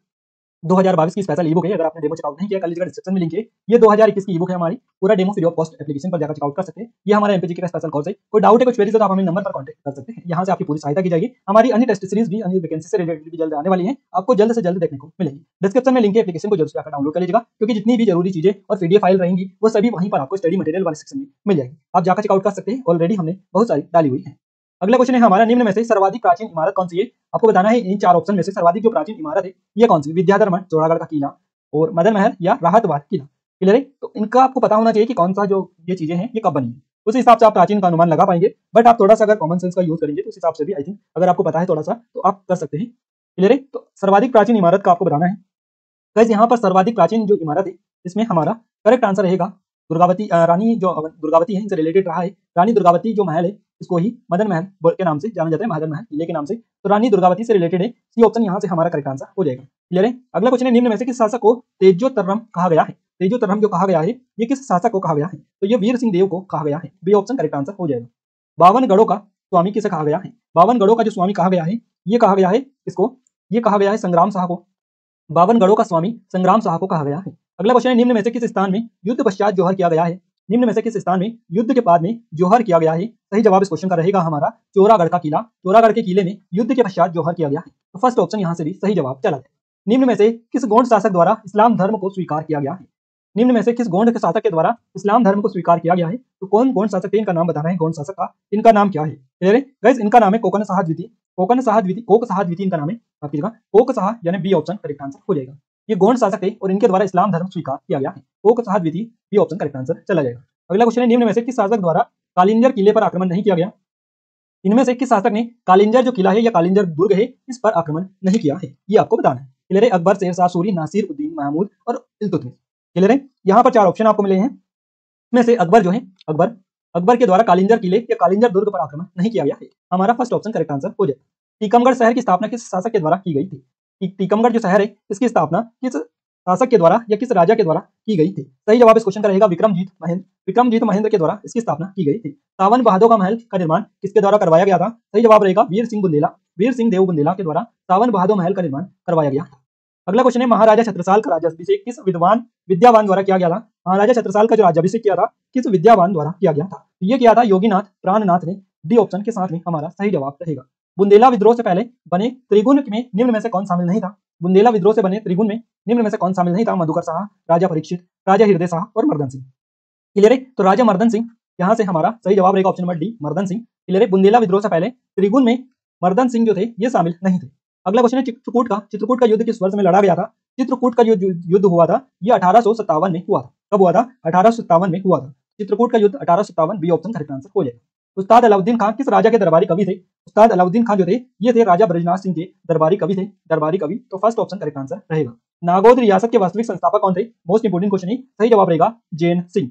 2022 की स्पेशल ई बुक है। अगर आपने डेमो चेकआउट नहीं किया, कॉलेज का डिस्क्रिप्शन में लिंक है। ये 2021 की ई बुक है हमारी। पूरा demo free of cost application पर जाकर चेकआउट कर सकते हैं। ये हमारा एमपीजी का स्पेशल कोर्स है। कोई डाउट है, कुछ क्वेरीज है तो आप हमें नंबर पर कांटेक्ट कर सकते हैं। यहाँ से आपकी पूरी सहायता की जाएगी। हमारी अन्य टेस्ट सीरीज भी, अन्य वैकेंसी से रिलेटेड भी जल्द आने वाली है, आपको जल्द से जल्द देखने को मिलेगी। डिस्क्रिप्शन में लिंक है, एप्लीकेशन को जल्द से जाकर डाउनलोड कर लीजिएगा, क्योंकि जितनी भी जरूरी चीजें और पीडीएफ फाइल रहेंगी वो सभी वहीं पर आपको स्टडी मटेरियल वाले सेक्शन में मिल जाएगी। आप जाकर चेकआउट कर सकते हैं। ऑलरेडी हमने बहुत सारी डाली हुई है। अगला क्वेश्चन है हमारा, निम्न में से सर्वाधिक प्राचीन इमारत कौन सी है? आपको बताना है इन चार ऑप्शन में से सर्वाधिक जो प्राचीन इमारत है ये कौन सी? विद्याधर मठ, चौरागढ़ का किला, और मदन महल, या राहतवाद किला। क्लियर है? तो इनका आपको पता होना चाहिए कि कौन सा जो ये चीजें हैं ये कब बनी है। उस हिसाब से आप प्राचीन का अनुमान लगा पाएंगे। बट आप थोड़ा सा अगर कॉमन सेंस का यूज करेंगे तो उस हिसाब से भी आई थिंक अगर आपको पता है थोड़ा सा तो आप कर सकते हैं। क्लियर है? तो सर्वाधिक प्राचीन इमारत का आपको बताना है। गाइस यहाँ पर सर्वाधिक प्राचीन जो इमारत है इसमें हमारा करेक्ट आंसर रहेगा दुर्गावती, रानी जो दुर्गावती है इनसे रिलेटेड रहा है। रानी दुर्गावती जो महल है इसको ही मदन महल के नाम से जाना जाता है, मदन महल किले के नाम से। तो रानी दुर्गावती से रिलेटेड है। सी ऑप्शन यहाँ से हमारा करेक्ट आंसर हो जाएगा। क्लियर है? अगला क्वेश्चन है, निम्न में से किस शासक को तेजोतर्रम कहा गया है? तेजोतर्रम जो कहा गया है ये किस शासक को कहा गया है? तो ये वीर सिंह देव को कहा गया है। बी ऑप्शन करेक्ट आंसर हो जाएगा। 52 गढ़ों का स्वामी किसे कहा गया है? 52 गढ़ों का जो स्वामी कहा गया है ये कहा गया है किसको? ये कहा गया है संग्राम शाह को। 52 गढ़ों का स्वामी संग्राम शाह को कहा गया है। अगला क्वेश्चन है, निम्न में से किस स्थान में युद्ध पश्चात जौहर किया गया है? निम्न में से किस स्थान में युद्ध के बाद में जौहर किया गया है? सही जवाब इस क्वेश्चन का रहेगा हमारा चौरागढ़ का किला। चौरागढ़ के किले में युद्ध के पश्चात जौहर किया गया है। तो फर्स्ट ऑप्शन यहाँ से भी सही जवाब चला जाए। निम्न में से किस गौंड शासक द्वारा इस्लाम धर्म को स्वीकार किया गया है? निम्न में से किस गौंड के शासक के द्वारा इस्लाम धर्म को स्वीकार किया गया है? तो कौन गौंड शासक थे, इनका नाम बताना है। गौंड शासक का इनका नाम क्या है? क्लियर है गाइस? इनका नाम है कोकन शाह द्वितीय। कोकन शाह द्वितीय, कोक शाह द्वितीय इनका नाम है। आपकी जगह कोक शाह यानी बी ऑप्शन करेक्ट आंसर हो जाएगा। ये गौंड शासक थे और इनके द्वारा इस्लाम धर्म स्वीकार किया गया है। कोक शाह द्वितीय, बी ऑप्शन करेक्ट आंसर चला जाएगा। अगला क्वेश्चन है, निम्न में से किस शासक द्वारा कालिंजर किले पर आक्रमण नहीं किया गया? इनमें से किस शासक ने कालिंजर जो किला है या कालिंजर दुर्ग है इस पर आक्रमण नहीं किया है? ये आपको बताना है। क्लियर है? अकबर, शेरशाह सूरी, नासिर उद्दीन महमूद और इल्तुतमिश। क्लियर है? यहाँ पर चार ऑप्शन आपको मिले हैं। में से अकबर जो है, अकबर के द्वारा कालिंजर किले या कालिंजर दुर्ग पर आक्रमण नहीं किया गया है। हमारा फर्स्ट ऑप्शन करेक्ट आंसर हो जाए। टीकमगढ़ शहर की स्थापना किस शासक के द्वारा की गई थी? टीकमगढ़ जो शहर है इसकी स्थापना किस शासक के द्वारा या किस राजा के द्वारा की गई थी? सही जवाब इस क्वेश्चन का रहेगा विक्रमजीत महेंद्र। विक्रमजीत महेंद्र के द्वारा इसकी स्थापना की गई थी। सावन बहादुर का महल का निर्माण किसके द्वारा करवाया गया था? सही जवाब रहेगा वीर सिंह बुंदेला। वीर सिंह देव बुंदेला के द्वारा सावन बहादुर महल का निर्माण करवाया गया था। अगला क्वेश्चन है, महाराजा छत्रसाल का राज्याभिषेक किस विद्यावान द्वारा किया गया था? महाराजा छत्रसाल का जो राज्याभिषेक किया था किस विद्यावान द्वारा किया गया था? ये किया था योगीनाथ प्राणनाथ ने। डी ऑप्शन के साथ में हमारा सही जवाब रहेगा। बुंदेला विद्रोह से पहले बने त्रिगुण में निम्न में से कौन शामिल नहीं था? बुंदेला विद्रोह से बने त्रिगुण में निम्न में से कौन शामिल नहीं था? मधुकर शाह, राजा परीक्षित, राजा हृदय शाह और मर्दन सिंह। क्लियर है? तो राजा मर्दन सिंह यहाँ से हमारा सही जवाब रहेगा ऑप्शन नंबर डी, मर्दन सिंह। क्लियर है? बुंदेला विद्रोह से पहले त्रिगुण में मर्दन सिंह जो थे ये शामिल नहीं थे। अगला क्वेश्चन है, चित्रकूट का युद्ध किस वर्ष में लड़ा गया था? चित्रकूट का जो युद्ध हुआ था ये 1857 में हुआ था। कब हुआ था? 1857 में हुआ था। चित्रकूट का युद्ध 1857, बी ऑप्शन करेक्ट आंसर हो जाएगा। उस्ताद अलाउद्दीन खान किस राजा के दरबारी कवि थे? उस्ताद अलाउद्दीन खान जो थे ये थे राजा ब्रजनाथ सिंह के दरबारी कवि थे। दरबारी कवि, तो फर्स्ट ऑप्शन करेक्ट आंसर रहेगा। नागौद रियासत के वास्तविक संस्थापक कौन थे? मोस्ट इंपोर्टेंट क्वेश्चन है। सही जवाब रहेगा जैन सिंह।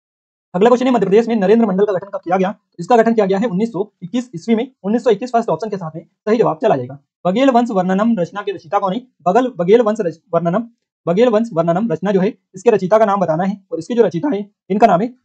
अगला क्वेश्चन है, मध्य प्रदेश में नरेंद्र मंडल का गठन कब किया गया? इसका गठन किया गया है 1921 ईस्वी में। 1921 फर्स्ट ऑप्शन के साथ में सही जवाब चला जाएगा। बघेल वंश वर्णनम रचना के रचयिता कौन है? बघेल वंश वर्णनम रचना जो है इसके रचयिता का नाम बताना है और इसके जो रचयिता है इनका नाम है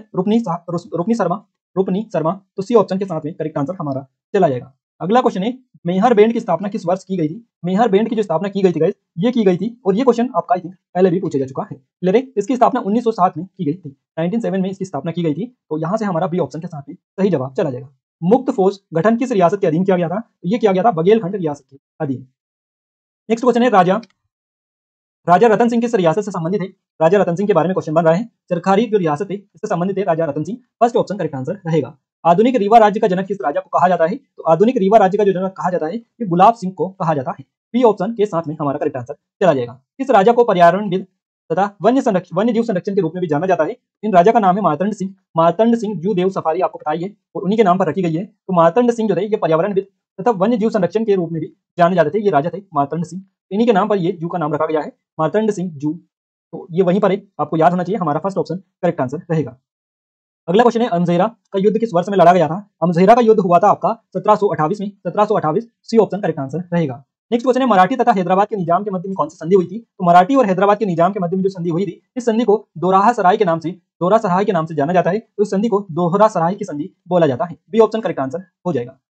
रूपनी शर्मा। तो सी ऑप्शन के साथ में करेक्ट आंसर हमारा चला जाएगा। अगला क्वेश्चन है, मेहर बैंड की स्थापना किस वर्ष की गई थी? मेहर बैंड की जो स्थापना की गई थी गाइस ये की गई थी और ये क्वेश्चन आपका पहले भी पूछा जा चुका है। क्लियर है? इसकी स्थापना 1907 में की गई थी। 1907 में इसकी स्थापना की गई थी। तो यहाँ से हमारा बी ऑप्शन के साथ में सही जवाब चला जाएगा। मुक्त फौज गठन किस रियासत के अधीन किया गया था? तो ये किया गया था बघेलखंड रियासत के अधीन। नेक्स्ट क्वेश्चन है, राजा रतन सिंह किस रियासत से संबंधित है? राजा रतन सिंह के बारे में क्वेश्चन बन रहा है। चरखारी जो रियासत है इससे संबंधित है राजा Ratan Singh. First option correct answer रहेगा। आधुनिक रीवा राज्य का जनक किस राजा को कहा जाता है? तो आधुनिक रीवा राज्य का जो जनक कहा जाता है ये गुलाब सिंह को कहा जाता है। बी ऑप्शन के साथ में हमारा करेक्ट आंसर चला जाएगा। इस राजा को पर्यावरणविद तथा वन्य जीव संरक्षण के रूप में भी जाना जाता है। इन राजा का नाम है मार्तंड सिंह। मार्तंड सिंह जू देव सफारी आपको पता ही है और उन्हीं के नाम पर रखी गई है। तो मार्तंड सिंह जो थे ये पर्यावरणविद तथा वन्य जीव संरक्षण के रूप में भी जाने जाते थे। ये राजा थे मार्तंड सिंह। इन्हीं के नाम पर ये जू का नाम रखा गया है, मार्तंड सिंह जू। तो ये वहीं पर है, आपको याद होना चाहिए। हमारा फर्स्ट ऑप्शन करेक्ट आंसर रहेगा। अगला क्वेश्चन है, अमझेरा का युद्ध किस वर्ष में लड़ा गया था? अमझेरा का युद्ध हुआ था आपका 1728 में। 1728 सी ऑप्शन करेक्ट आंसर रहेगा। नेक्स्ट क्वेश्चन है, मराठी तथा हैदराबाद के निजाम के मध्य में कौन सी संधि हुई थी? तो मराठी और हैदराबाद के निजाम के मध्य में जो संधि हुई थी इस संधि को दोराहा सराय के नाम से जाना जाता है। तो इस संधि को दोहरा सराय की संधि बोला जाता है। बी ऑप्शन करेक्ट आंसर हो जाएगा।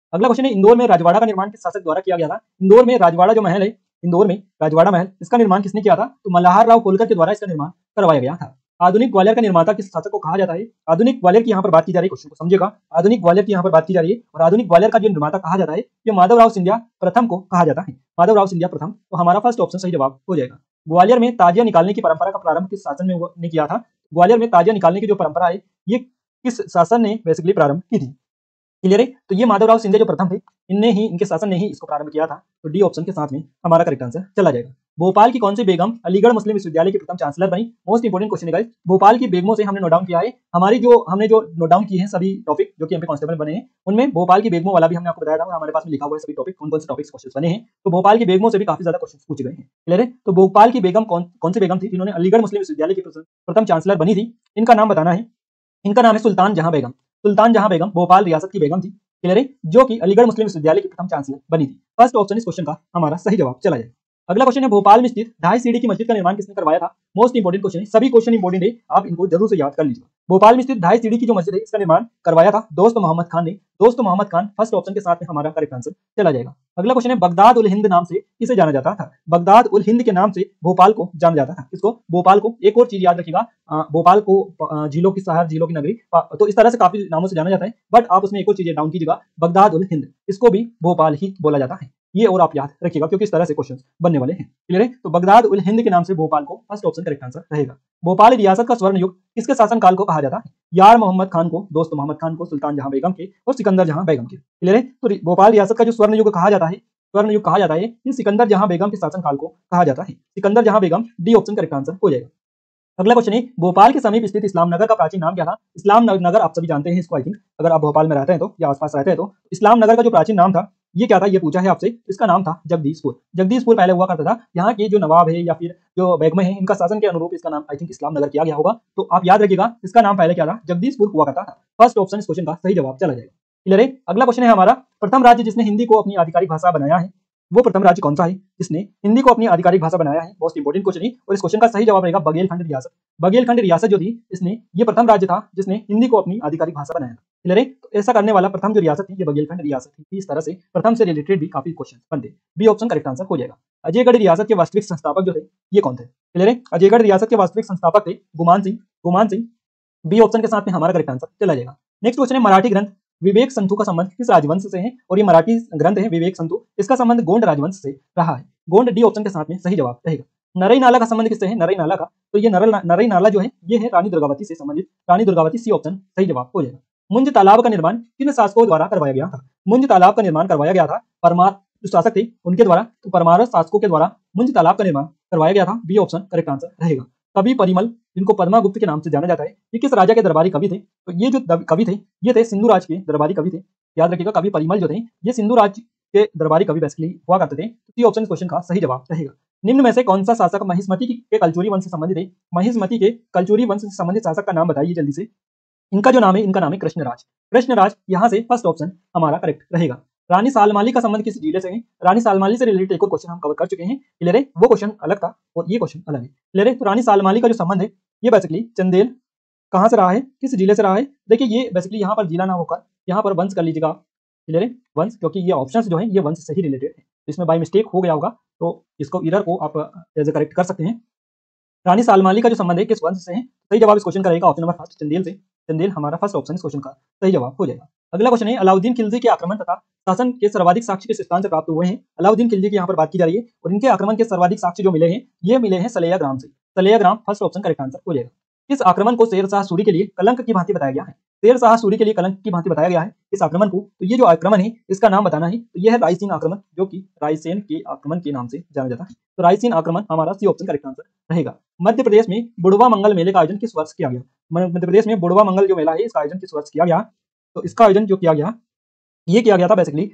अगला क्वेश्चन है, इंदौर में राजवाड़ा का निर्माण किस शासक द्वारा किया गया था? इंदौर में राजवाड़ा जो महल है, इंदौर में राजवाड़ा महल, इसका निर्माण किसने किया था? तो मल्हार राव होलकर के द्वारा इसका निर्माण करवाया गया था। आधुनिक ग्वालियर का निर्माता किस शासक को कहा जाता है? आधुनिक ग्वालियर की यहाँ पर बात की जा रही है, क्वेश्चन को समझिएगा। आधुनिक ग्वालियर की यहाँ पर बात की जा रही है और आधुनिक ग्वालियर का जो निर्माता कहा जाता है ये माधवराव सिंधिया प्रथम को कहा जाता है। माधवराव सिंधिया प्रथम, तो हमारा फर्स्ट ऑप्शन सही जवाब हो जाएगा। ग्वालियर में ताजिया निकालने की परंपरा का प्रारंभ किस शासन ने किया था? ग्वालियर में ताजिया निकालने की जो परंपरा है ये किस शासन ने बेसिकली प्रारंभ की थी? क्लियर है? तो ये माधवराव सिंधिया जो प्रथम थे, इनके शासन ने ही इसको प्रारंभ किया था। तो डी ऑप्शन के साथ में हमारा करेक्ट आंसर चला जाएगा। भोपाल की कौन सी बेगम अलीगढ़ मुस्लिम विश्वविद्यालय की प्रथम चांसलर बनी? मोस्ट इंपोर्टेंट क्वेश्चन है गाइस। भोपाल की बेगमों से हमने नोट डाउन किया है, हमने जो नोट डाउन किए हैं सभी टॉपिक जो कि एमपी कांस्टेबल बने हैं, उनमें भोपाल की बेगमों वाला भी हमने आपको बताया था। हमारे पास में लिखा हुआ है सभी टॉपिक, कौन कौन से टॉपिक्स क्वेश्चन बने हैं। तो भोपाल की बेगमों से भी काफी ज्यादा क्वेश्चन पूछे गए हैं। क्लियर है? तो भोपाल की बेगम कौन सी बेगम थी जिन्होंने अलीगढ़ मुस्लिम विश्वविद्यालय की प्रथम चांसलर बनी थी? इनका नाम बताना है। इनका नाम है सुल्तान जहां बेगम। सुल्तान जहां बेगम भोपाल रियासत की बेगम थी, क्लियर है, जो कि अलीगढ़ मुस्लिम विश्वविद्यालय की प्रथम चांसलर बनी थी। फर्स्ट ऑप्शन इस क्वेश्चन का हमारा सही जवाब चला जाए। अगला क्वेश्चन है, भोपाल में स्थित ढाई सीढ़ी की मस्जिद का निर्माण किसने करवाया था? मोस्ट इंपोर्टेंट क्वेश्चन है, सभी क्वेश्चन इंपोर्टेंट है, आप इनको जरूर से याद कर लीजिए। भोपाल में स्थित ढाई सीढ़ी की जो मस्जिद है इसका निर्माण करवाया था दोस्त मोहम्मद खान ने। दोस्त मोहम्मद खान फर्स्ट ऑप्शन के साथ में हमारा करेक्ट आंसर चला जाएगा। अगला क्वेश्चन है, बगदाद उल हिंद नाम से किसे जाना जाता था? बगदाद उल हिंद के नाम से भोपाल को जाना जाता था। इसको भोपाल को, एक और चीज याद रखिएगा, भोपाल को झीलों की शहर, झीलों की नगरी, तो इस तरह से काफी नामों से जाना जाता है, बट आप उसमें एक और चीज डाउन कीजिएगा, बगदाद उल हिंद, इसको भी भोपाल ही बोला जाता है। ये और आप याद रखिएगा क्योंकि इस तरह से क्वेश्चन बनने वाले हैं। क्लियर है? तो बगदाद उल हिंद के नाम से भोपाल को फर्स्ट ऑप्शन करेक्ट आंसर रहेगा। भोपाल रियासत का स्वर्ण युग किसके शासनकाल को कहा जाता है? यार मोहम्मद खान को, दोस्त मोहम्मद खान को, सुल्तान जहां बेगम के और सिकंदर जहां बेगम के। क्लियर है? तो भोपाल रियासत का जो स्वर्ण युग कहा जाता है, स्वर्ण युग कहा जाता है, ये सिकंदर जहां बेगम के शासनकाल को कहा जाता है। Sikandar Jahan Begum, D option correct answer हो जाएगा। अगला क्वेश्चन है, भोपाल के समीप स्थित इस्लाम नगर का प्राचीन नाम क्या था? इस्लाम नगर आप सभी जानते हैं इसको, आई थिंक अगर आप भोपाल में रहते हैं तो या आसपास रहते हैं तो इस्लाम नगर का जो प्राचीन नाम था ये क्या था, ये पूछा है आपसे। इसका नाम था जगदीशपुर। जगदीशपुर पहले हुआ करता था। यहाँ के जो नवाब है या फिर जो बेगमें हैं इनका शासन के अनुरूप इसका नाम आई थिंक इस्लाम नगर किया गया होगा। तो आप याद रखिएगा इसका नाम पहले क्या था, जगदीशपुर हुआ करता था। फर्स्ट ऑप्शन इस क्वेश्चन का सही जवाब चला जाएगा। क्लियर है? अगला क्वेश्चन है हमारा, प्रथम राज्य जिसने हिंदी को अपनी आधिकारिक भाषा बनाया है, वो प्रथम राज्य कौन सा है जिसने हिंदी को अपनी आधिकारिक भाषा बनाया है? मोस्ट इंपोर्टेंट क्वेश्चन है और इस क्वेश्चन का सही जवाब रहेगा बघेलखंड रियासत। बघेलखंड रियासत जो थी इसने, ये प्रथम राज्य था जिसने हिंदी को अपनी आधिकारिक भाषा बनाया था। क्लियर है? तो ऐसा करने वाला प्रथम जो रियासत थी ये बघेलखंड रियासत थी। इस तरह से प्रथम से रिलेटेड भी काफी क्वेश्चन बनते। बी ऑप्शन करेक्ट आंसर हो जाएगा। अजयगढ़ रियासत के वास्तविक संस्थापक जो थे ये कौन थे? क्लियर है? अजयगढ़ रियासत के वास्तविक संस्थापक थे गुमान सिंह। गुमान सिंह, बी ऑप्शन के साथ में हमारा करेक्ट आंसर चला जाएगा। नेक्स्ट क्वेश्चन है, मराठी ग्रंथ विवेक संतु का संबंध किस राजवंश से है? और ये मराठी ग्रंथ है विवेक संतु, इसका संबंध गोंड राजवंश से रहा है। गोंड, डी ऑप्शन के साथ में सही जवाब रहेगा। नरई नाला का संबंध किससे है? नरई नाला का, तो ये नरई नाला जो है ये है रानी दुर्गावती से संबंधित। रानी दुर्गावती, सी ऑप्शन सही जवाब हो जाएगा। मुंज तालाब का निर्माण किन शासकों द्वारा करवाया गया था? मुंज तालाब का निर्माण करवाया गया था परमार जो शासक थे उनके द्वारा। तो परमार शासकों के द्वारा मुंज तालाब का निर्माण करवाया गया था। बी ऑप्शन करेक्ट आंसर रहेगा। कवि परिमल जिनको पद्मागुप्त के नाम से जाना जाता है, ये किस राजा के दरबारी कवि थे? तो ये जो कवि थे ये थे सिंधु राज के दरबारी कवि थे। याद रखिएगा कवि परिमल जो थे ये सिंधु राज के दरबारी कवि बेसिकली हुआ करते थे। तो सी ऑप्शन इस क्वेश्चन का सही जवाब रहेगा। निम्न में से कौन सा शासक महिष्मति के कलचुरी वंश से संबंधित है? महिष्मति के कलचुरी वंश से संबंधित शासक का नाम बताइए जल्दी से। इनका जो नाम है, इनका नाम है कृष्णराज। कृष्णराज यहाँ से फर्स्ट ऑप्शन हमारा करेक्ट रहेगा। रानी सालमाली का संबंध किस जिले से है? रानी सालमाली से रिलेटेड एक और क्वेश्चन हम कवर कर चुके हैं। क्लियर है? वो क्वेश्चन अलग था और ये क्वेश्चन अलग है। क्लियर है? तो रानी सालमाली का जो संबंध है ये बेसिकली चंदेल कहाँ से रहा है, किस जिले से रहा है? देखिए ये बेसिकली यहाँ पर जिला ना होकर यहाँ पर वंश कर लीजिएगा। क्लियर है? वंश, क्योंकि ये ऑप्शंस जो है ये वंश से ही रिलेटेड है। इसमें बाय मिस्टेक हो गया होगा तो इसको इरर को आप एज ए करेक्ट कर सकते हैं। रानी सालमाली का जो संबंध है किस वंश से है? सही जवाब इस क्वेश्चन का रहेगा ऑप्शन नंबर फर्स्ट, चंदेल से। चंदेल हमारा फर्स्ट ऑप्शन इस क्वेश्चन का सही जवाब हो जाएगा। अगला क्वेश्चन है, अलाउद्दीन खिलजी के आक्रमण तथा शासन के सर्वाधिक साक्ष्य किस स्थान से प्राप्त हुए हैं? अलाउद्दीन खिलजी की यहाँ पर बात की जा रही है और इनके आक्रमण के सर्वाधिक साक्ष्य जो मिले हैं ये मिले हैं सलेया ग्राम से। सलेया ग्राम फर्स्ट ऑप्शन करेक्ट आंसर हो जाएगा। इस आक्रमण को शेर शाह सूरी के लिए कलंक की भांति बताया गया है। शेर शाह सूरी के लिए कलंक की भांति बताया गया है इस आक्रमण को। तो ये जो आक्रमण है इसका नाम बताना है। तो यह है रायसेन आक्रमण, जो कि रायसेन के आक्रमण के नाम से जाना जाता है। तो रायसेन आक्रमण हमारा सी ऑप्शन करेक्ट आंसर रहेगा। मध्य प्रदेश में बुढ़वा मंगल मेले का आयोजन किस वर्ष किया गया? मध्य प्रदेश में बुढ़वा मंगल जो मेला है इसका आयोजन किस वर्ष किया गया? तो इसका आयोजन जो किया गया ये किया गया था basically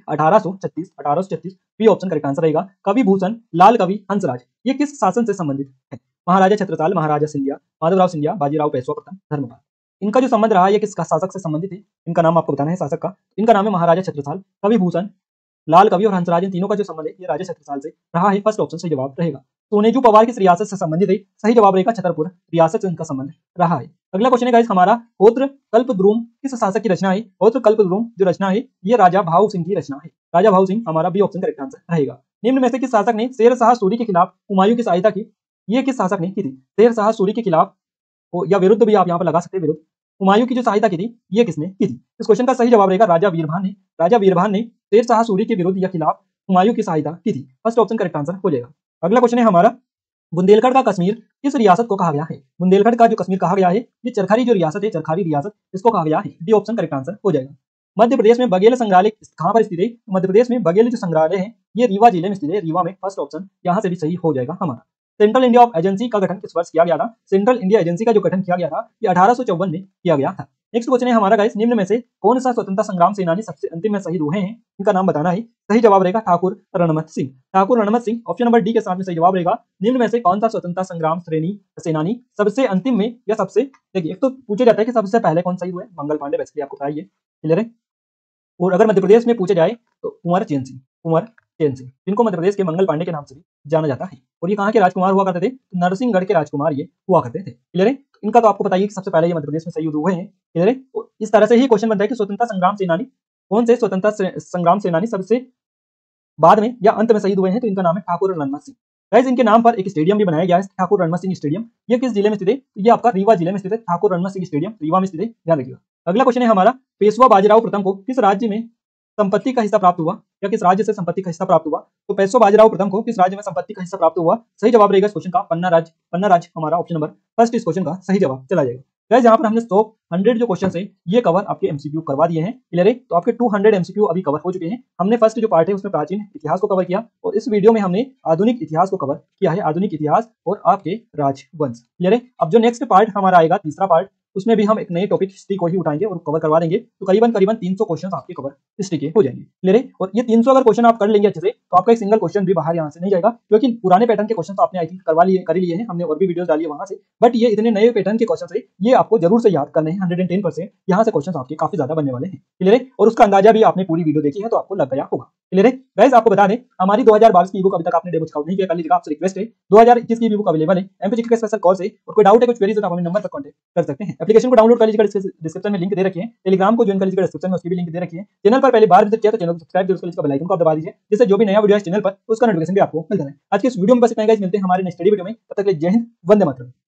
1836। B option correct answer रहेगा। कवि भूषण लाल कवि हंसराज ये किस शासन से संबंधित है? महाराजा छत्रसाल, महाराजा सिंधिया, माधवराव सिंधिया, बाजीराव पेशवा प्रथम, धर्मपाल। इनका जो संबंध रहा है ये किस शासक से संबंधित है? इनका नाम आपको बताना है शासक का। इनका नाम है महाराजा छत्रसाल। कवि भूषण लाल कवि और हंसराज इन तीनों का जो संबंध है ये राजा छत्रसाल से रहा है। फर्स्ट ऑप्शन सही जवाब रहेगा। सोनेजू पवार किस रियासत से संबंधित है? सही जवाब रहेगा छतरपुर रियासत से इनका संबंध रहा है। अगला क्वेश्चन है गाइस हमारा, होत्र कल्पद्रुम किस शासक की रचना है? होत्र कल्पद्रुम जो रचना है ये राजा भाऊ सिंह की रचना है। राजा भाऊ सिंह हमारा बी ऑप्शन करेक्ट आंसर रहेगा। निम्न में से किस शासक ने शेर शाह सूरी के खिलाफ हुमायूं की सहायता की? ये किस शासक ने की थी? शेर शाह सूरी के खिलाफ या विरुद्ध भी आप यहाँ पर लगा सकते हैं, विरुद्ध हुमायूं की जो सहायता की थी ये किसने की थी? इस क्वेश्चन का सही जवाब रहेगा राजा वीरभान ने। राजा वीरभान ने शेर शाह सूरी के विरुद्ध या खिलाफ हुमायूं की सहायता की थी। फर्स्ट ऑप्शन करेक्ट आंसर हो जाएगा। अगला क्वेश्चन है हमारा, बुंदेलखंड का कश्मीर किस रियासत को कहा गया है? बुंदेलखंड का जो कश्मीर कहा गया है ये चरखारी जो रियासत है, चरखारी रियासत इसको कहा गया है। डी ऑप्शन करेक्ट आंसर हो जाएगा। मध्य प्रदेश में बघेल संग्रहालय कहां पर स्थित है? मध्य प्रदेश में बघेल जो संग्रहालय है ये रीवा जिले में स्थित है, रीवा में। फर्स्ट ऑप्शन यहाँ से भी सही हो जाएगा हमारा। सेंट्रल इंडिया ऑफ एजेंसी का गठन किस वर्ष किया गया था? सेंट्रल इंडिया एजेंसी का जो गठन किया गया था ये 1854 में किया गया था। नेक्स्ट क्वेश्चन है हमारा गाइस, निम्न में से कौन सा स्वतंत्रता संग्राम सेनानी सबसे अंतिम में शहीद हुए हैं? इनका नाम बताना है। सही जवाब रहेगा Thakur Ranmat Singh. Thakur Ranmat Singh option number D के साथ में सही जवाब रहेगा। निम्न में से कौन सा स्वतंत्रता संग्राम सेनानी सबसे अंतिम में या सबसे, देखिए एक तो पूछा जाता है कि सबसे पहले कौन शहीद हुए? मंगल पांडे, बेसिकली आपको बताइए, क्लियर है। और अगर मध्य प्रदेश में पूछा जाए तो कुंवर चैन सिंह, कुंवर चैन सिंह जिनको मध्य प्रदेश के मंगल पांडे के नाम से भी जाना जाता है। और ये कहाँ के राजकुमार हुआ करते थे? नरसिंहगढ़ के राजकुमार ये हुआ करते थे, क्लियर है। इनका तो आपको बताइए कि सबसे पहले ये मध्य प्रदेश में शहीद हुए हैं, क्लियर है। तो इस तरह से ही क्वेश्चन बनता है कि स्वतंत्रता संग्राम सेनानी कौन से स्वतंत्रता संग्राम सेनानी सबसे बाद में या अंत में शहीद हुए हैं? तो इनका नाम है ठाकुर रणमत सिंह। गाइस इनके नाम पर एक स्टेडियम भी बनाया गया है, ठाकुर रणमत सिंह स्टेडियम। ये किस जिले में स्थित है? ये आपका रीवा जिले में स्थित है। ठाकुर रणमत सिंह स्टेडियम रीवा में स्थित है, ध्यान रखिएगा। अगला क्वेश्चन है हमारा, पेशवा बाजीराव प्रथम को किस राज्य में संपत्ति का हिस्सा प्राप्त हुआ या किस राज्य से संपत्ति का हिस्सा प्राप्त हुआ? तो पेशवा बाजीराव प्रथम को किस राज्य में संपत्ति का हिस्सा प्राप्त हुआ? सही जवाब रहेगा इस क्वेश्चन का पन्ना राज्य। पन्ना राज्य हमारा ऑप्शन नंबर फर्स्ट इस क्वेश्चन का सही जवाब चला जाएगा। गाइस यहाँ पर हमने 100 जो क्वेश्चन है ये कवर आपके एमसीक्यू करवा दिए हैं, क्लियर है। तो आपके 200 एमसीक्यू अभी कवर हो चुके हैं। हमने फर्स्ट जो पार्ट है उसमें प्राचीन इतिहास को कवर किया और इस वीडियो में हमने आधुनिक इतिहास को कवर किया है, आधुनिक इतिहास और आपके राजवंश, क्लियर है। अब जो नेक्स्ट पार्ट हमारा आएगा, तीसरा पार्ट, उसमें भी हम एक नए टॉपिक हिस्ट्री को ही उठाएंगे और कवर करवा देंगे। तो करीबन 300 क्वेश्चन आपके कवर हिस्ट्री के हो जाएंगे, क्लियर है। और ये 300 अगर क्वेश्चन आप कर लेंगे अच्छे से तो आपका एक सिंगल क्वेश्चन भी बाहर यहाँ से नहीं जाएगा, क्योंकि पुराने पैटर्न के क्वेश्चन तो आपने आई थिंक कर लिए हैं, हमने और भी वीडियो डाली है वहां से। बट ये इतने नए पैटर्न के क्वेश्चन है ये आपको जरूर से याद करने हैं। 110% यहाँ से क्वेश्चन आपके काफी ज्यादा बनने वाले हैं, क्लियर है। और उसका अंदाजा भी आपने पूरी वीडियो देखी है तो आपको लग गया होगा, क्लियर है। गाइस आपको बता दें हमारी 2022 की बुक अभी तक आपने डेमो चेकआउट नहीं किया, कर लीजिएगा, आपसे रिक्वेस्ट है। 2021 की बुक अवेलेबल है एमपीजीके के स्पेशल कोर्स है। और कोई डाउट है, कुछ क्वेरीज है तो आप हमें नंबर पर कांटेक्ट कर सकते हैं। एप्लीकेशन को डाउनलोड कर लीजिएगा, डिस्क्रिप्शन में लिंक दे रखी है। टेलीग्राम को ज्वाइन कर लीजिएगा, डिस्क्रिप्शन में उसकी भी लिंक दे रखी है। चैनल पर पहले बार विजिट किया तो चैनल को सब्सक्राइब जरूर कर लीजिएगा, बेल आइकन को आप दबा दीजिए, जिससे जो भी नया वीडियो है चैनल पर उसका नोटिफिकेशन भी आपको मिलता है। आज के इस वीडियो में बस इतना ही गाइस, मिलते हैं हमारे नेक्स्ट वीडियो में। तब तक के लिए जय हिंद, वंदे मातरम।